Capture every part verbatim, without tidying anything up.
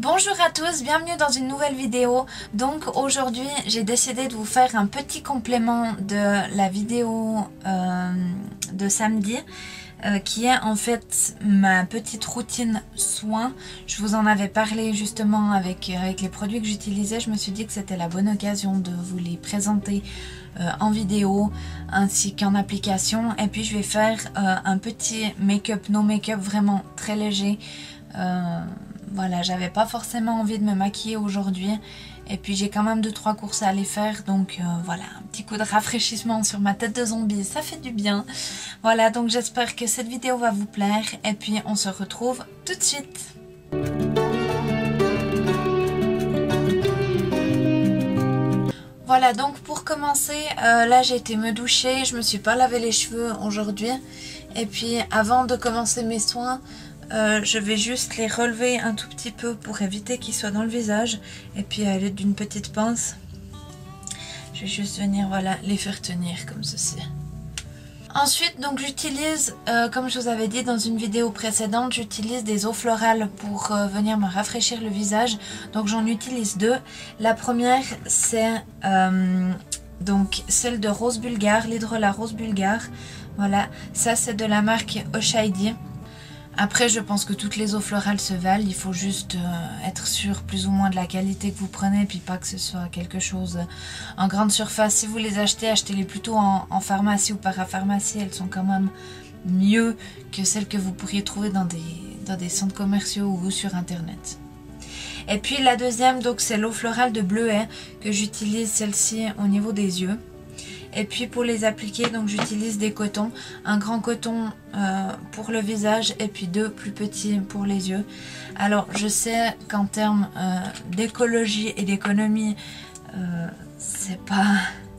Bonjour à tous, bienvenue dans une nouvelle vidéo. Donc aujourd'hui j'ai décidé de vous faire un petit complément de la vidéo euh, de samedi euh, qui est en fait ma petite routine soins. Je vous en avais parlé justement avec, avec les produits que j'utilisais. Je me suis dit que c'était la bonne occasion de vous les présenter euh, en vidéo ainsi qu'en application. Et puis je vais faire euh, un petit make-up, no make-up vraiment très léger. Euh, Voilà, j'avais pas forcément envie de me maquiller aujourd'hui et puis j'ai quand même deux trois courses à aller faire, donc euh, voilà, un petit coup de rafraîchissement sur ma tête de zombie, ça fait du bien. Voilà, donc j'espère que cette vidéo va vous plaire et puis on se retrouve tout de suite. Voilà, donc pour commencer, euh, là j'ai été me doucher, je me suis pas lavé les cheveux aujourd'hui et puis avant de commencer mes soins, Euh, je vais juste les relever un tout petit peu pour éviter qu'ils soient dans le visage. Et puis à l'aide d'une petite pince, je vais juste venir voilà, les faire tenir comme ceci. Ensuite, donc j'utilise, euh, comme je vous avais dit dans une vidéo précédente, j'utilise des eaux florales pour euh, venir me rafraîchir le visage. Donc j'en utilise deux. La première, c'est euh, donc celle de Rose Bulgare, l'hydrolat Rose Bulgare. Voilà, ça c'est de la marque Oshidi. Après, je pense que toutes les eaux florales se valent, il faut juste euh, être sûr plus ou moins de la qualité que vous prenez, puis pas que ce soit quelque chose en grande surface. Si vous les achetez, achetez-les plutôt en, en pharmacie ou parapharmacie, elles sont quand même mieux que celles que vous pourriez trouver dans des, dans des centres commerciaux ou sur internet. Et puis la deuxième, donc c'est l'eau florale de Bleuet, que j'utilise celle-ci au niveau des yeux. Et puis pour les appliquer, donc j'utilise des cotons, un grand coton euh, pour le visage et puis deux plus petits pour les yeux. Alors je sais qu'en termes euh, d'écologie et d'économie, euh, c'est pas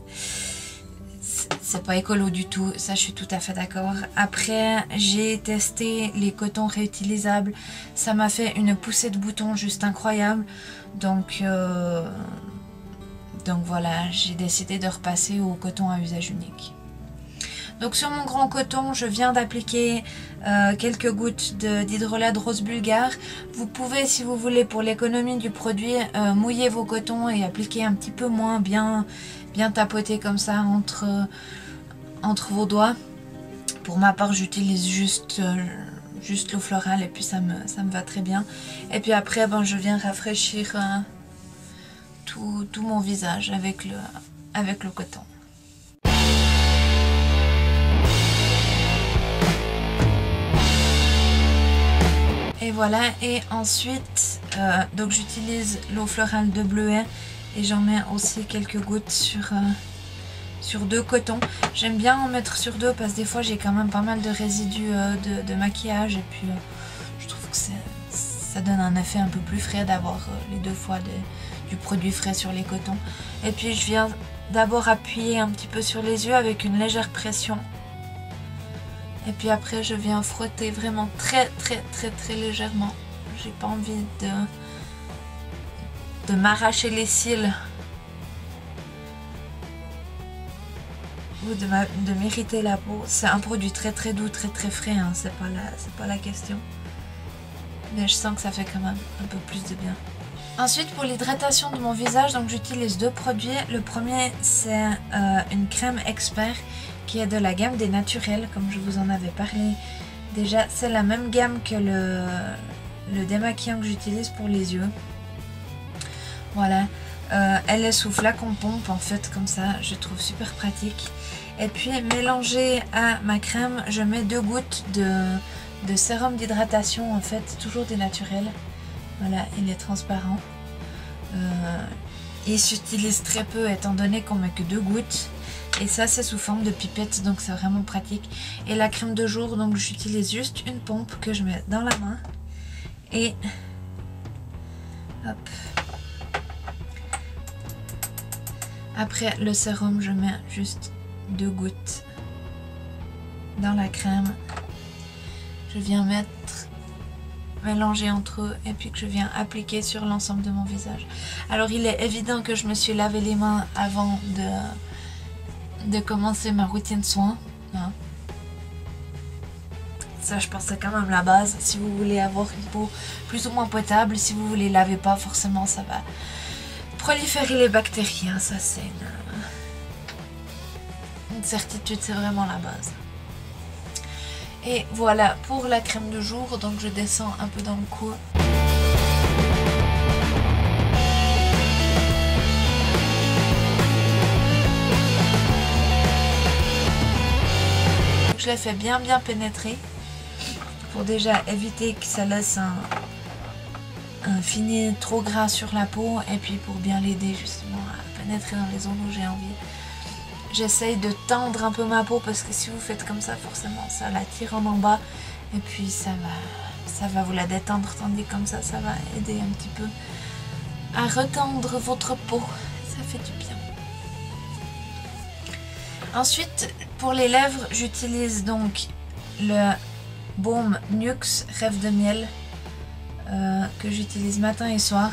c'est pas écolo du tout, ça je suis tout à fait d'accord. Après j'ai testé les cotons réutilisables, ça m'a fait une poussée de boutons juste incroyable, donc euh, Donc voilà, j'ai décidé de repasser au coton à usage unique. Donc sur mon grand coton, je viens d'appliquer euh, quelques gouttes d'hydrolat de, de Rose Bulgare. Vous pouvez, si vous voulez, pour l'économie du produit, euh, mouiller vos cotons et appliquer un petit peu moins, bien, bien tapoter comme ça entre, entre vos doigts. Pour ma part, j'utilise juste, euh, juste l'eau florale et puis ça me, ça me va très bien. Et puis après, ben, je viens rafraîchir Euh, Tout, tout mon visage avec le, avec le coton. Et voilà, et ensuite euh, donc j'utilise l'eau florale de Bleuet et j'en mets aussi quelques gouttes sur, euh, sur deux cotons. J'aime bien en mettre sur deux parce que des fois j'ai quand même pas mal de résidus euh, de, de maquillage et puis euh, je trouve que ça donne un effet un peu plus frais d'avoir euh, les deux fois de, du produit frais sur les cotons. Et puis je viens d'abord appuyer un petit peu sur les yeux avec une légère pression. Et puis après je viens frotter vraiment très très très très légèrement. J'ai pas envie de, de m'arracher les cils ou de, de m'irriter la peau. C'est un produit très très doux, très très frais, hein. C'est pas la, c'est pas la question. Mais je sens que ça fait quand même un peu plus de bien. Ensuite, pour l'hydratation de mon visage, donc j'utilise deux produits. Le premier, c'est euh, une crème expert qui est de la gamme des naturels, comme je vous en avais parlé. Déjà, c'est la même gamme que le, le démaquillant que j'utilise pour les yeux. Voilà, euh, elle est sous flacon pompe en fait, comme ça, je trouve super pratique. Et puis, mélangée à ma crème, je mets deux gouttes de, de sérum d'hydratation, en fait, toujours des naturels. Voilà, il est transparent. Euh, il s'utilise très peu étant donné qu'on met que deux gouttes. Et ça c'est sous forme de pipette, donc c'est vraiment pratique. Et la crème de jour, donc j'utilise juste une pompe que je mets dans la main. Et hop. Après le sérum, je mets juste deux gouttes dans la crème. Je viens mettre mélanger entre eux et puis que je viens appliquer sur l'ensemble de mon visage. Alors il est évident que je me suis lavé les mains avant de, de commencer ma routine soins, hein. Ça, je pense que c'est quand même la base. Si vous voulez avoir une peau plus ou moins potable, si vous ne les lavez pas, forcément, ça va proliférer les bactéries. Hein. Ça, c'est une, une certitude, c'est vraiment la base. Et voilà pour la crème de jour. Donc, je descends un peu dans le cou. Je l'ai fait bien bien pénétrer pour déjà éviter que ça laisse un, un fini trop gras sur la peau et puis pour bien l'aider justement à pénétrer dans les zones où j'ai envie. J'essaye de tendre un peu ma peau parce que si vous faites comme ça, forcément ça la tire en bas et puis ça va, ça va vous la détendre, tandis que comme ça, ça va aider un petit peu à retendre votre peau. Ça fait du bien. Ensuite, pour les lèvres, j'utilise donc le baume Nuxe Rêve de Miel euh, que j'utilise matin et soir.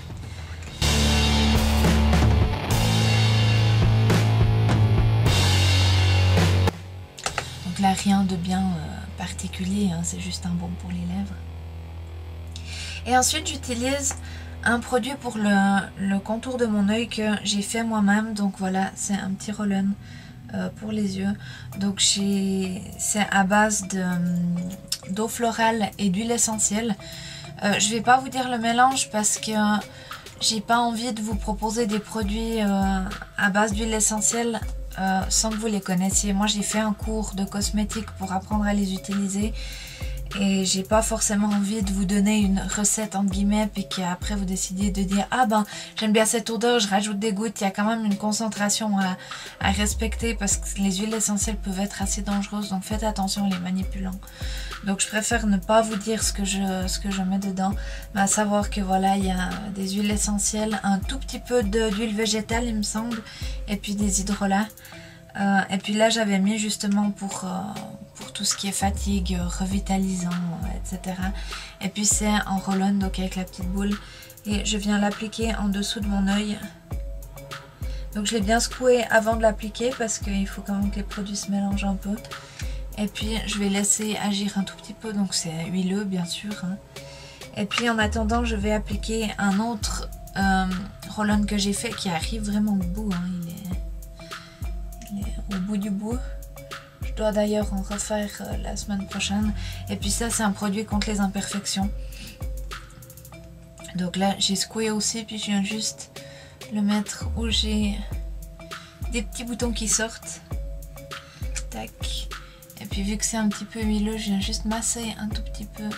Donc là, rien de bien euh, particulier, hein, c'est juste un baume pour les lèvres. Et ensuite, j'utilise un produit pour le, le contour de mon œil que j'ai fait moi-même. Donc voilà, c'est un petit roll-on. Euh, pour les yeux. Donc c'est à base d'eau florale et d'huile essentielle. Euh, je vais pas vous dire le mélange parce que j'ai pas envie de vous proposer des produits euh, à base d'huile essentielle euh, sans que vous les connaissiez. Moi j'ai fait un cours de cosmétiques pour apprendre à les utiliser et j'ai pas forcément envie de vous donner une recette entre guillemets puis qu'après vous décidiez de dire ah ben j'aime bien cette odeur, je rajoute des gouttes. Il y a quand même une concentration à, à respecter parce que les huiles essentielles peuvent être assez dangereuses, donc faites attention les manipulants. Donc je préfère ne pas vous dire ce que je, ce que je mets dedans, mais à savoir que voilà, il y a des huiles essentielles, un tout petit peu d'huile végétale il me semble, et puis des hydrolats. Euh, et puis là j'avais mis justement pour, euh, pour tout ce qui est fatigue, revitalisant, et cetera. Et puis c'est en roll-on, donc avec la petite boule. Et je viens l'appliquer en dessous de mon œil. Donc je l'ai bien secoué avant de l'appliquer parce qu'il faut quand même que les produits se mélangent un peu. Et puis je vais laisser agir un tout petit peu, donc c'est huileux bien sûr. Hein. Et puis en attendant je vais appliquer un autre euh, roll-on que j'ai fait qui arrive vraiment au bout. Hein. Il est... au bout du bout. Je dois d'ailleurs en refaire euh, la semaine prochaine. Et puis ça c'est un produit contre les imperfections. Donc là j'ai secoué aussi, puis je viens juste le mettre où j'ai des petits boutons qui sortent. Tac. Et puis vu que c'est un petit peu huileux, je viens juste masser un tout petit peu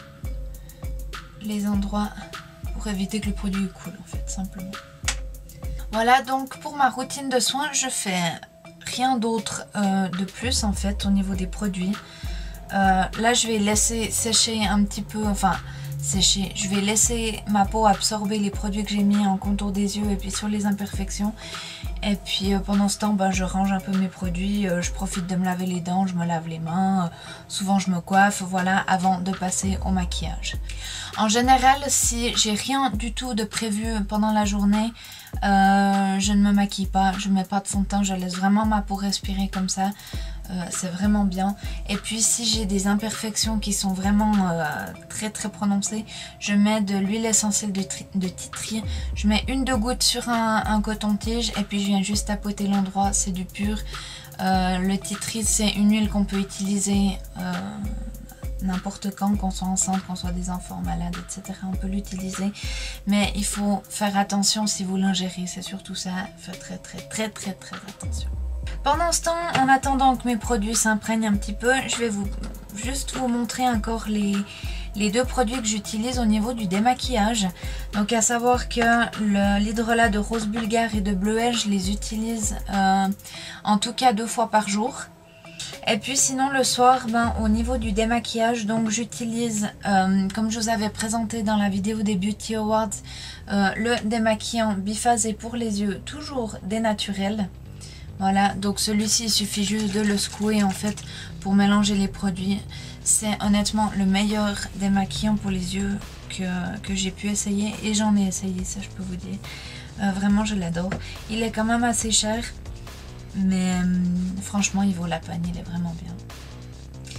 les endroits pour éviter que le produit coule en fait, simplement. Voilà, donc pour ma routine de soins, je fais rien d'autre euh, de plus en fait au niveau des produits. Euh, là je vais laisser sécher un petit peu, enfin sécher, je vais laisser ma peau absorber les produits que j'ai mis en contour des yeux et puis sur les imperfections. Et puis euh, pendant ce temps ben, je range un peu mes produits, euh, je profite de me laver les dents, je me lave les mains, euh, souvent je me coiffe, voilà, avant de passer au maquillage. En général, si j'ai rien du tout de prévu pendant la journée, euh, je ne me maquille pas, je ne mets pas de fond de teint, je laisse vraiment ma peau respirer comme ça. Euh, c'est vraiment bien. Et puis si j'ai des imperfections qui sont vraiment euh, très très prononcées, je mets de l'huile essentielle de, de tea tree. Je mets une deux gouttes sur un, un coton-tige et puis je viens juste tapoter l'endroit, c'est du pur. Euh, le tea tree c'est une huile qu'on peut utiliser euh, n'importe quand, qu'on soit enceinte, qu'on soit des enfants malades, et cetera. On peut l'utiliser, mais il faut faire attention si vous l'ingérez, c'est surtout ça, faites très très très très très attention. Pendant ce temps, en attendant que mes produits s'imprègnent un petit peu, je vais vous juste vous montrer encore les, les deux produits que j'utilise au niveau du démaquillage. Donc à savoir que l'hydrolat de rose bulgare et de bleuet, je les utilise euh, en tout cas deux fois par jour. Et puis sinon le soir, ben, au niveau du démaquillage, donc j'utilise, euh, comme je vous avais présenté dans la vidéo des Beauty Awards, euh, le démaquillant biphasé pour les yeux, toujours des naturels. Voilà, donc celui-ci il suffit juste de le secouer en fait pour mélanger les produits. C'est honnêtement le meilleur démaquillant pour les yeux que, que j'ai pu essayer, et j'en ai essayé, ça je peux vous dire. Euh, vraiment je l'adore. Il est quand même assez cher, mais euh, franchement il vaut la peine, il est vraiment bien.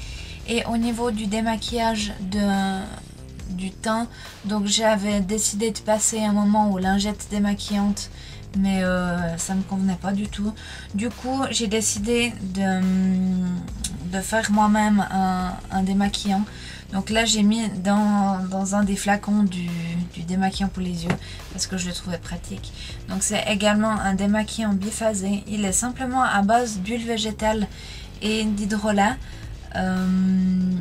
Et au niveau du démaquillage de, du teint, donc j'avais décidé de passer un moment aux lingettes démaquillantes, mais euh, ça me convenait pas du tout. Du coup j'ai décidé de, de faire moi-même un, un démaquillant. Donc là j'ai mis dans, dans un des flacons du, du démaquillant pour les yeux parce que je le trouvais pratique. Donc c'est également un démaquillant biphasé. Il est simplement à base d'huile végétale et d'hydrolat. Euh,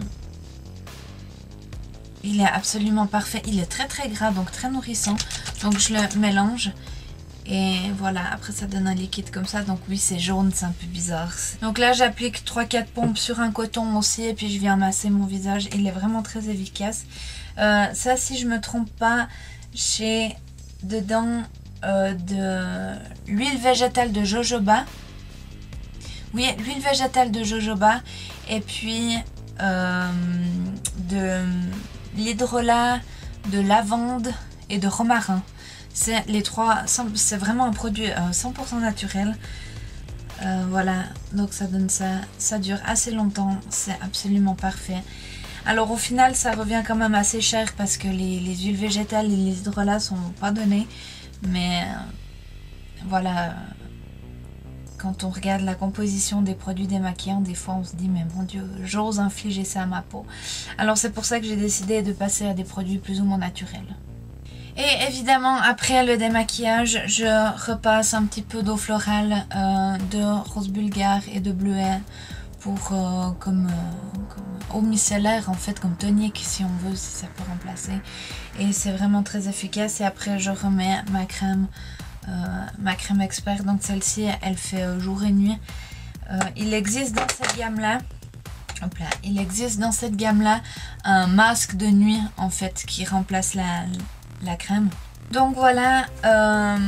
il est absolument parfait. Il est très très gras, donc très nourrissant. Donc je le mélange. Et voilà, après ça donne un liquide comme ça. Donc oui, c'est jaune, c'est un peu bizarre. Donc là, j'applique trois quatre pompes sur un coton aussi. Et puis je viens masser mon visage. Il est vraiment très efficace. Euh, ça, si je me trompe pas, j'ai dedans euh, de l'huile végétale de jojoba. Oui, l'huile végétale de jojoba. Et puis euh, de l'hydrolat, de lavande et de romarin. C'est les trois, c'est vraiment un produit cent pour cent naturel. Euh, voilà, donc ça donne ça. Ça dure assez longtemps, c'est absolument parfait. Alors au final, ça revient quand même assez cher parce que les, les huiles végétales et les hydrolats sont pas donnés. Mais euh, voilà, quand on regarde la composition des produits démaquillants, des fois on se dit mais mon Dieu, j'ose infliger ça à ma peau. Alors c'est pour ça que j'ai décidé de passer à des produits plus ou moins naturels. Et évidemment, après le démaquillage, je repasse un petit peu d'eau florale, euh, de rose bulgare et de bleuet pour euh, comme, euh, comme eau micellaire en fait, comme tonique si on veut, si ça peut remplacer. Et c'est vraiment très efficace. Et après, je remets ma crème, euh, ma crème expert. Donc celle-ci, elle fait euh, jour et nuit. Euh, il existe dans cette gamme-là. Hop là, il existe dans cette gamme-là un masque de nuit en fait qui remplace la la crème. Donc voilà, euh,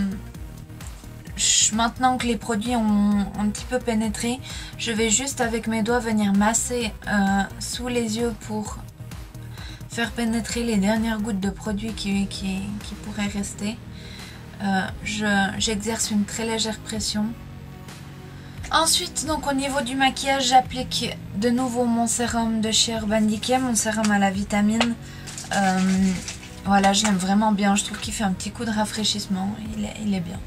je, maintenant que les produits ont un petit peu pénétré, je vais juste avec mes doigts venir masser euh, sous les yeux pour faire pénétrer les dernières gouttes de produit qui, qui, qui pourraient rester. Euh, j'exerce une très légère pression. Ensuite, donc au niveau du maquillage, j'applique de nouveau mon sérum de chez Urban Decay, mon sérum à la vitamine. Euh, Voilà, je l'aime vraiment bien. Je trouve qu'il fait un petit coup de rafraîchissement. Il est, il est bien.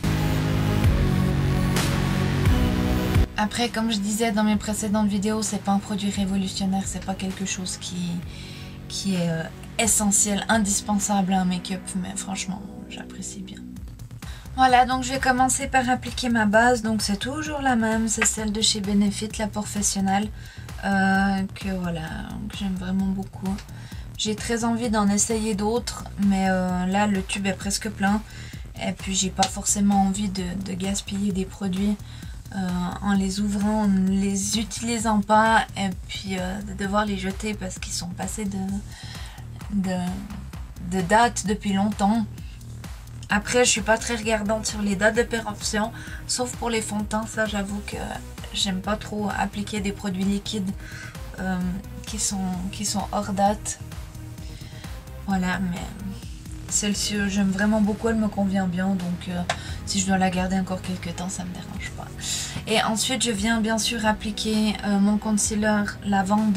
Après, comme je disais dans mes précédentes vidéos, c'est pas un produit révolutionnaire. C'est pas quelque chose qui, qui est euh, essentiel, indispensable à un make-up. Mais franchement, j'apprécie bien. Voilà, donc je vais commencer par appliquer ma base. Donc c'est toujours la même. C'est celle de chez Benefit, la professionnelle. Euh, que voilà, que j'aime vraiment beaucoup. J'ai très envie d'en essayer d'autres, mais euh, là le tube est presque plein. Et puis j'ai pas forcément envie de, de gaspiller des produits euh, en les ouvrant, en ne les utilisant pas. Et puis euh, de devoir les jeter parce qu'ils sont passés de, de, de date depuis longtemps. Après je suis pas très regardante sur les dates de péremption, sauf pour les fonds de teint. Ça j'avoue que j'aime pas trop appliquer des produits liquides euh, qui sont, qui sont hors date. Voilà, mais celle-ci, j'aime vraiment beaucoup, elle me convient bien, donc euh, si je dois la garder encore quelques temps, ça me dérange pas. Et ensuite, je viens bien sûr appliquer euh, mon concealer lavande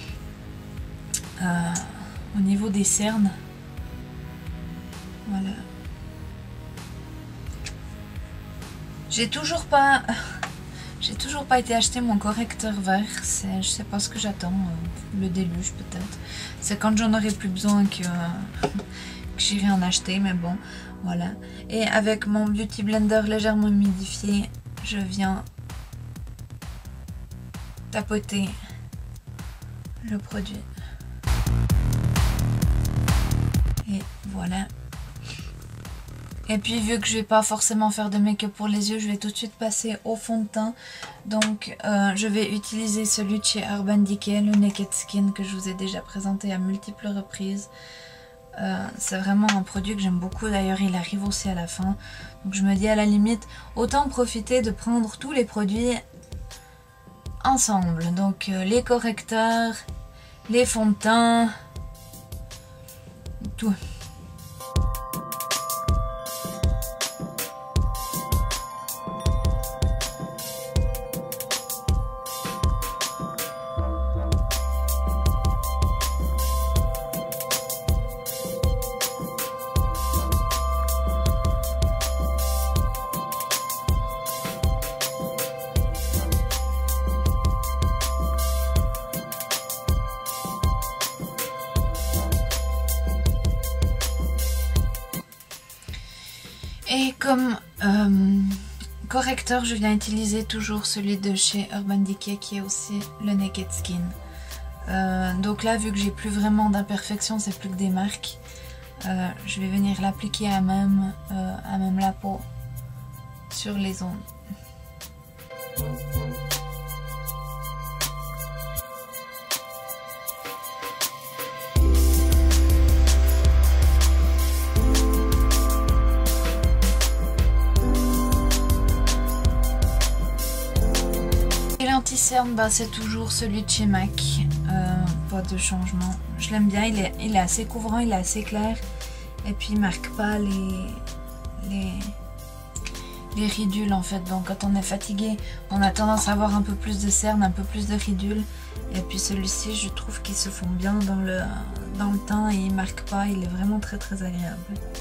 euh, au niveau des cernes. Voilà. J'ai toujours pas... J'ai toujours pas été acheter mon correcteur vert, je sais pas ce que j'attends, euh, le déluge peut-être. C'est quand j'en aurai plus besoin que, euh, que j'irai en acheter, mais bon, voilà. Et avec mon Beauty Blender légèrement humidifié, je viens tapoter le produit. Et voilà. Et puis vu que je vais pas forcément faire de make-up pour les yeux, je vais tout de suite passer au fond de teint. Donc euh, je vais utiliser celui de chez Urban Decay, le Naked Skin, que je vous ai déjà présenté à multiples reprises. Euh, c'est vraiment un produit que j'aime beaucoup, d'ailleurs il arrive aussi à la fin. Donc je me dis à la limite, autant profiter de prendre tous les produits ensemble. Donc euh, les correcteurs, les fonds de teint, tout. Et comme euh, correcteur, je viens utiliser toujours celui de chez Urban Decay qui est aussi le Naked Skin. Euh, donc là, vu que j'ai plus vraiment d'imperfections, c'est plus que des marques, euh, je vais venir l'appliquer à même, euh, à même la peau sur les zones. L'anti-cerne, bah, c'est toujours celui de chez MAC, euh, pas de changement. Je l'aime bien, il est, il est assez couvrant, il est assez clair et puis il marque pas les, les, les ridules en fait. Donc quand on est fatigué, on a tendance à avoir un peu plus de cernes, un peu plus de ridules. Et puis celui-ci, je trouve qu'ils se font bien dans le, dans le teint et il marque pas, il est vraiment très très agréable.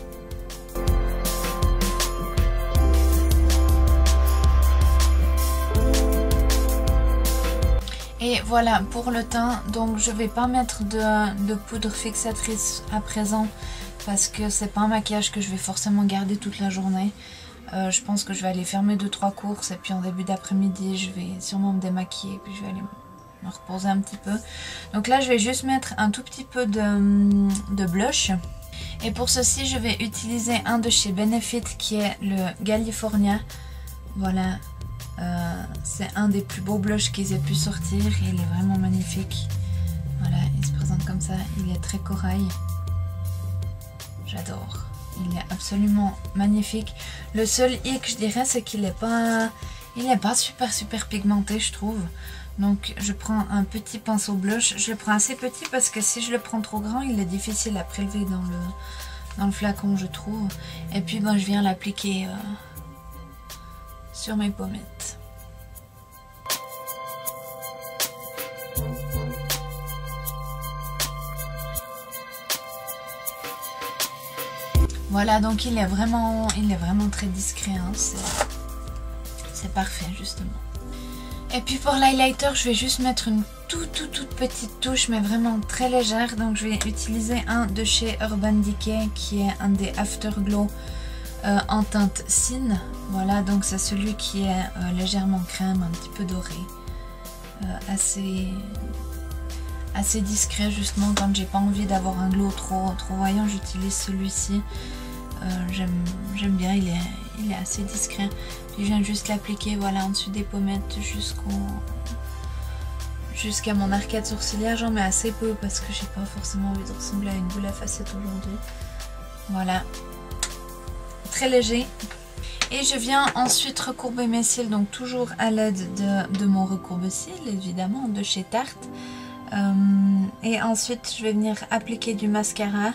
Et voilà pour le teint, donc je vais pas mettre de, de poudre fixatrice à présent parce que c'est pas un maquillage que je vais forcément garder toute la journée. Euh, je pense que je vais aller faire mes deux trois courses et puis en début d'après-midi je vais sûrement me démaquiller et puis je vais aller me reposer un petit peu. Donc là je vais juste mettre un tout petit peu de, de blush. Et pour ceci je vais utiliser un de chez Benefit qui est le California. Voilà. Euh, c'est un des plus beaux blushs qu'ils aient pu sortir, il est vraiment magnifique. Voilà, il se présente comme ça, il est très corail. J'adore, il est absolument magnifique. Le seul hic, je dirais, c'est qu'il n'est pas, il n'est pas super super pigmenté, je trouve. Donc je prends un petit pinceau blush, je le prends assez petit parce que si je le prends trop grand, il est difficile à prélever dans le, dans le flacon, je trouve. Et puis ben, je viens l'appliquer euh, sur mes pommettes. Voilà, donc il est vraiment, il est vraiment très discret, hein. C'est parfait justement. Et puis pour l'highlighter, je vais juste mettre une toute toute toute petite touche, mais vraiment très légère. Donc je vais utiliser un de chez Urban Decay qui est un des Afterglow euh, en teinte Sin. Voilà, donc c'est celui qui est euh, légèrement crème, un petit peu doré, euh, assez assez discret justement quand j'ai pas envie d'avoir un glow trop trop voyant. J'utilise celui-ci. Euh, j'aime bien, il est, il est assez discret. Puis je viens juste l'appliquer voilà, en dessus des pommettes jusqu'au jusqu'à mon arcade sourcilière. J'en mets assez peu parce que j'ai pas forcément envie de ressembler à une boule à facettes aujourd'hui. Voilà, très léger. Et je viens ensuite recourber mes cils, donc toujours à l'aide de, de mon recourbe-cils, évidemment, de chez Tarte. Euh, et ensuite je vais venir appliquer du mascara.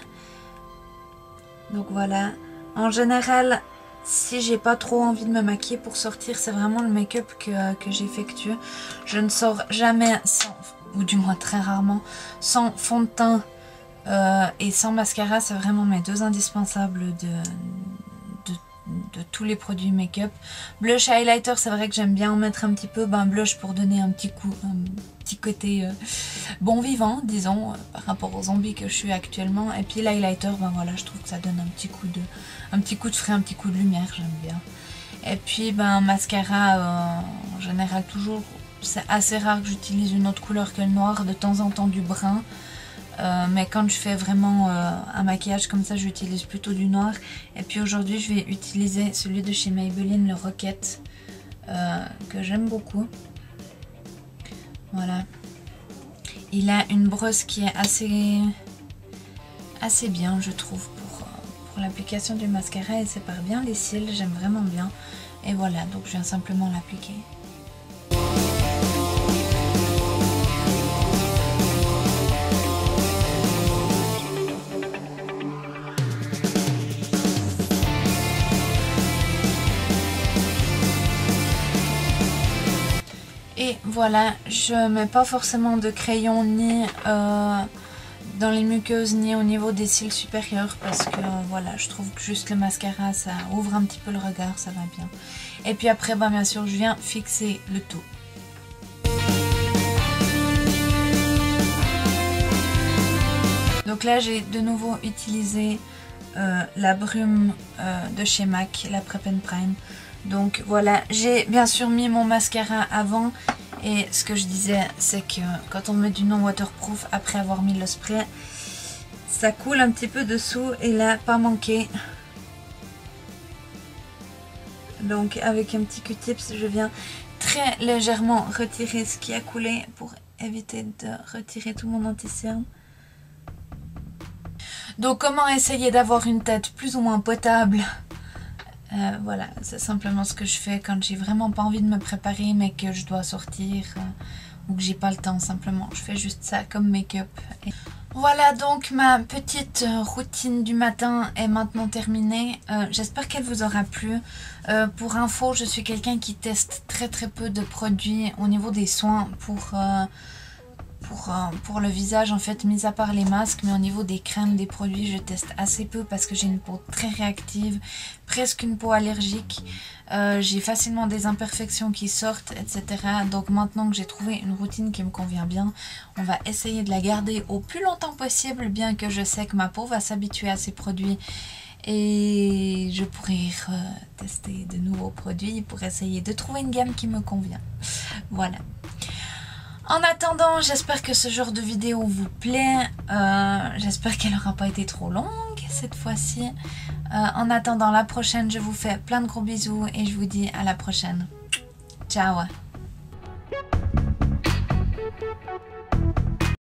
Donc voilà, en général, si j'ai pas trop envie de me maquiller pour sortir, c'est vraiment le make-up que, que j'effectue. Je ne sors jamais sans, ou du moins très rarement, sans fond de teint euh, et sans mascara. C'est vraiment mes deux indispensables de, de, de tous les produits make-up. Blush highlighter, c'est vrai que j'aime bien en mettre un petit peu. Ben, blush pour donner un petit coup, un petit côté euh, bon vivant, disons, euh, par rapport aux zombies que je suis actuellement. Et puis l'highlighter, ben voilà, je trouve que ça donne un petit coup de, un petit coup de frais, un petit coup de lumière, j'aime bien. Et puis ben mascara, euh, en général toujours, c'est assez rare que j'utilise une autre couleur que le noir, de temps en temps du brun. Euh, mais quand je fais vraiment euh, un maquillage comme ça, j'utilise plutôt du noir. Et puis aujourd'hui, je vais utiliser celui de chez Maybelline, le Rocket, euh, que j'aime beaucoup. Voilà. Il a une brosse qui est assez, assez bien, je trouve, pour, pour l'application du mascara. Il sépare bien les cils, j'aime vraiment bien. Et voilà, donc je viens simplement l'appliquer. Et voilà, je mets pas forcément de crayon ni euh, dans les muqueuses ni au niveau des cils supérieurs parce que euh, voilà, je trouve que juste le mascara ça ouvre un petit peu le regard, ça va bien. Et puis après, bah, bien sûr, je viens fixer le tout. Donc là, j'ai de nouveau utilisé euh, la brume euh, de chez MAC, la Prep and Prime. Donc voilà, j'ai bien sûr mis mon mascara avant. Et ce que je disais, c'est que quand on met du non waterproof après avoir mis le spray, ça coule un petit peu dessous et là, pas manqué. Donc avec un petit Q-tips, je viens très légèrement retirer ce qui a coulé pour éviter de retirer tout mon anti-cerne. Donc comment essayer d'avoir une tête plus ou moins potable? Euh, voilà, c'est simplement ce que je fais quand j'ai vraiment pas envie de me préparer mais que je dois sortir euh, ou que j'ai pas le temps simplement. Je fais juste ça comme make-up. Et... Voilà, donc ma petite routine du matin est maintenant terminée. Euh, J'espère qu'elle vous aura plu. Euh, pour info, je suis quelqu'un qui teste très très peu de produits au niveau des soins pour... Euh, Pour, euh, pour le visage en fait, mis à part les masques, mais au niveau des crèmes, des produits, je teste assez peu parce que j'ai une peau très réactive, presque une peau allergique, euh, j'ai facilement des imperfections qui sortent, et cetera. Donc maintenant que j'ai trouvé une routine qui me convient bien, on va essayer de la garder au plus longtemps possible, bien que je sais que ma peau va s'habituer à ces produits et je pourrais euh, tester de nouveaux produits pour essayer de trouver une gamme qui me convient. Voilà. En attendant, j'espère que ce genre de vidéo vous plaît. Euh, j'espère qu'elle n'aura pas été trop longue cette fois-ci. Euh, en attendant la prochaine, je vous fais plein de gros bisous et je vous dis à la prochaine. Ciao!